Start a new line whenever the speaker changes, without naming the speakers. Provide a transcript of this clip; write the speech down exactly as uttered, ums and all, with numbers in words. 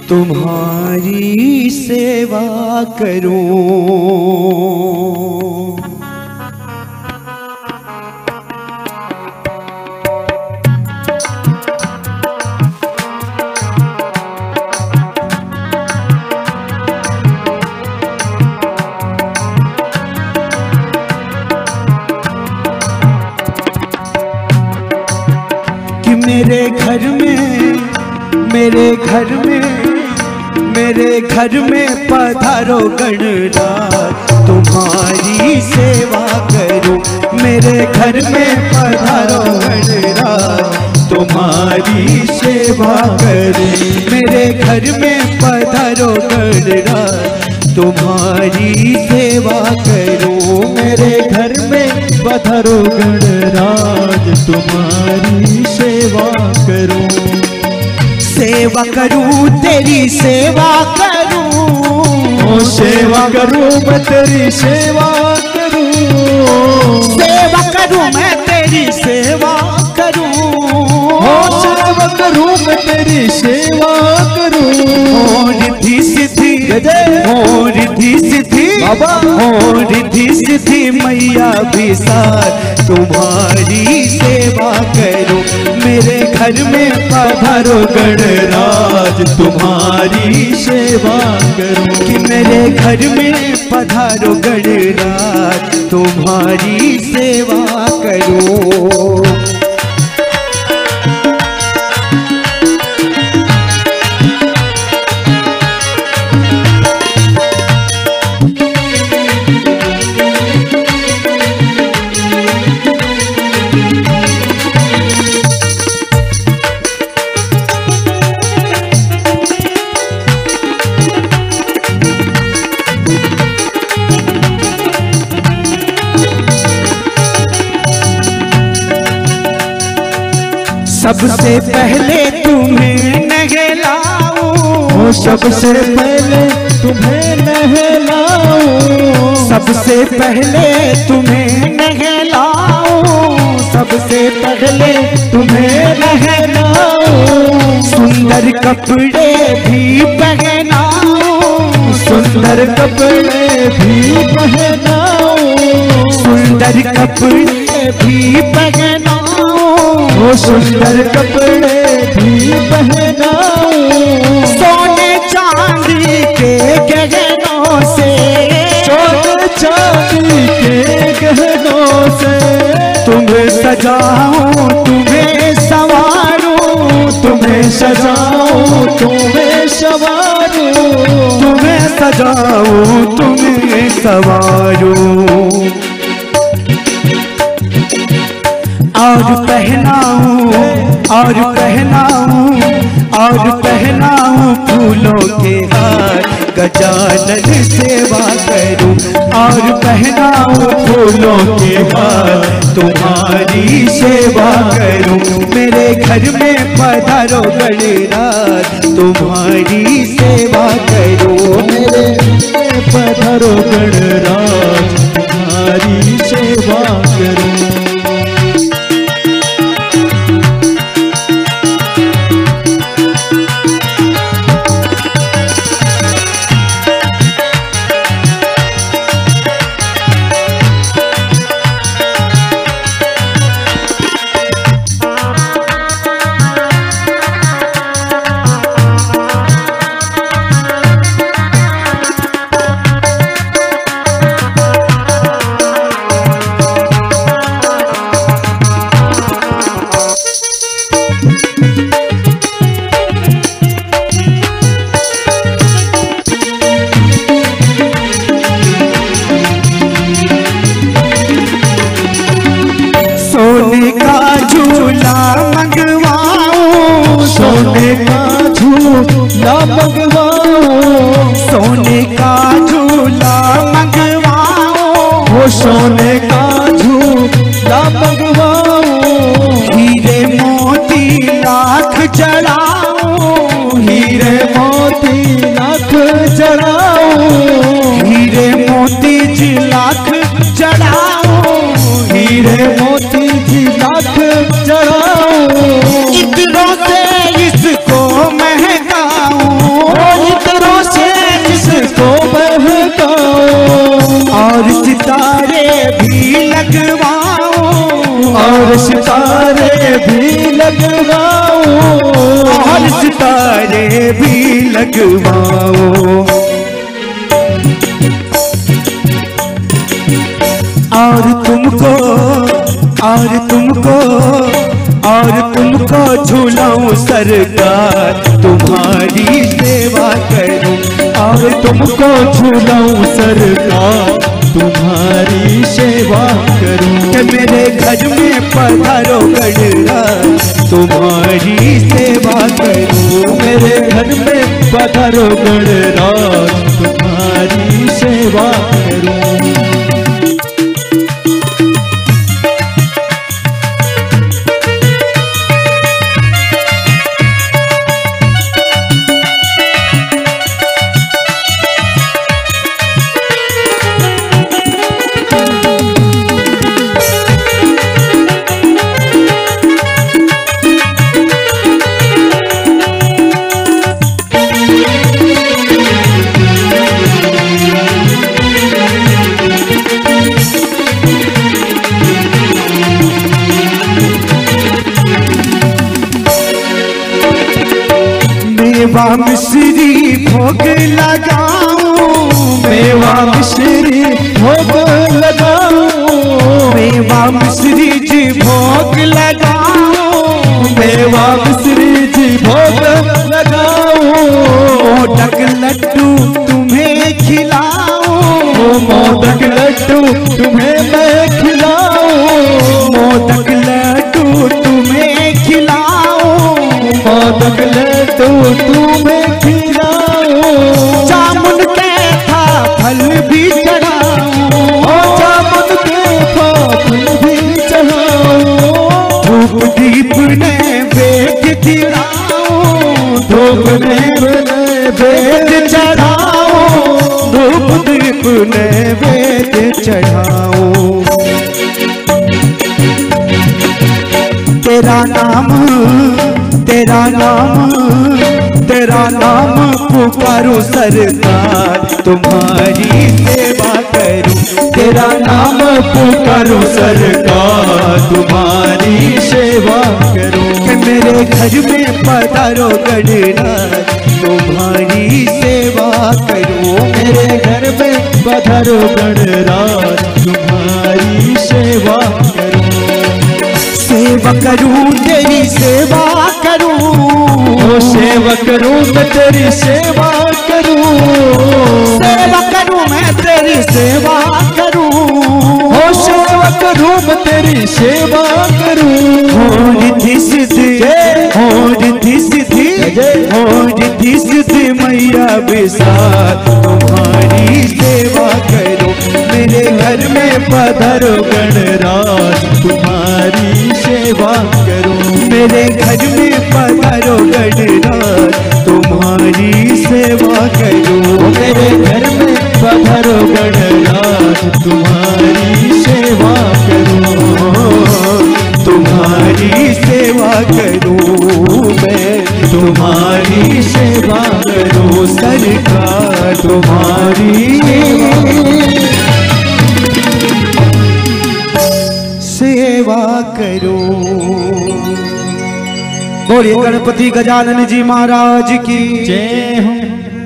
तुम्हारी सेवा करूं। कि मेरे घर में मेरे घर में मेरे घर में पधारो गणराज, तुम्हारी सेवा करूं। मेरे घर में पधारो गणराज, तुम्हारी सेवा करूं। मेरे घर में पधारो गणराज, तुम्हारी सेवा करूं। मेरे घर में पधारो गणराज, तुम्हारी सेवा करूं। सेवा करूं तेरी सेवा करूं,
ओ सेवा करूं मैं तेरी सेवा करूं।
सेवा करूं मैं तेरी सेवा करूं,
ओ सेवा करूं मैं तेरी सेवा करूं।
ओ रिद्धि सिद्धि ओ रिद्धि सिद्धि
बाबा
ओ रिद्धि सिद्धि मैया विसार, तुम्हारी सेवा करूं। मेरे घर में पधारो गणराज, तुम्हारी सेवा करूं। कि मेरे घर में पधारो गणराज, तुम्हारी सेवा करूं। सबसे पहले तुम्हें नहलाऊं,
सबसे पहले तुम्हें नहलाऊं।
सबसे पहले तुम्हें नहलाऊं, सबसे पहले तुम्हें नहलाऊं। सुंदर कपड़े भी पहनाऊं,
सुंदर कपड़े भी पहनाऊं।
सुंदर कपड़े भी पहनाऊं,
वो सुंदर कपड़े भी पहनाऊं।
सोने चांदी के गहनों से,
सोने चांदी के गहनों से
तुम्हें सजाऊं तुम्हें संवारूं,
तुम्हें सजाऊं तुम्हें संवारूं।
तुम्हें सजाऊं तुम्हें संवारूं। और पहनाऊं और पहनाऊं और पहनाऊं फूलों के हार, गजानन सेवा करूं। और पहनाऊं फूलों के हार, तुम्हारी सेवा करूं। मेरे घर में पधारो गणराज, तुम्हारी सेवा करूं।
मेरे में पधारो गणराज, तुम्हारी सेवा करूं।
सोने का झूला मंगवाऊं,
सोने का झूला मंगवाऊं।
सोने का झूला मंगवाऊं,
वो सोने का झूला मंगवाऊं।
हीरे मोती लाख जड़ाऊं,
हीरे मोती लाख जड़ाऊं।
हीरे मोती जी लाख जड़ाऊं,
हीरे मोती जी लाख जड़ाऊं।
इतनों से इसको महकाऊं, लगवाओ। और तुमको और तुमको और तुमको झूलाऊं सरकार, तुम्हारी सेवा करूं।
और तुमको झूलाऊं सरकार, तुम्हारी सेवा करूं।
कि मेरे घर में पधारो गणराज, तुम्हारी सेवा करूं।
मेरे घर में पधारो गणराज, तुम्हारी सेवा करूं।
मेवा मिश्री भोग लगाऊं,
मेवा मिश्री भोग लगाऊं।
मेवा मिश्री जी भोग लगाऊं।
मेवा मिश्री जी भोग लगाऊं।
मोदक लड्डू तुम्हें खिलाऊं।
मोदक लड्डू तुम्हें मैं खिलाऊं।
मोदक लड्डू तुम्हें खिलाऊं।
मोदक लड्डू तुम्हें खिलाऊं।
जामुन के था फल भी चढ़ाऊं।
जामुन के फल भी चढ़ाऊं।
धूप दीप नैवेद्य दिलाऊं।
धूप दीप नैवेद्य
चढ़ाऊं। धूप दीप नैवेद्य चढ़ाऊं। तेरा नाम तेरा नाम तेरा नाम पुकारूं सरकार, तुम्हारी सेवा करूं।
तेरा नाम पुकारूं सरकार, तुम्हारी सेवा करूं।
कि मेरे घर में पधारो गणराज, तुम्हारी सेवा करूं।
मेरे घर में पधारो गणराज, तुम्हारी सेवा करूं।
सेवा करूं तेरी सेवा करूं।
ओ सेवा करूं मैं तेरी सेवा करूं।
सेवा करूं मैं तेरी सेवा करूं।
ओ सेवा करूं मैं तेरी सेवा करूं।
हो रिद्धि सिद्धि हो रिद्धि सिद्धि हो रिद्धि सिद्धि मैया विसार, तुम्हारी सेवा करूं। मेरे घर में
पधारो गणराज, तुम्हारी सेवा करूं।
मेरे घर में पधारो गणराज, तुम्हारी सेवा करूं।
मेरे घर में पधारो गणराज, तुम्हारी सेवा करूं।
तुम्हारी सेवा करूं मैं, तुम्हारी सेवा करूं सरकार, तुम्हारी सेवा करूं। बोलिए गणपति गजानन जी महाराज की
जय हो।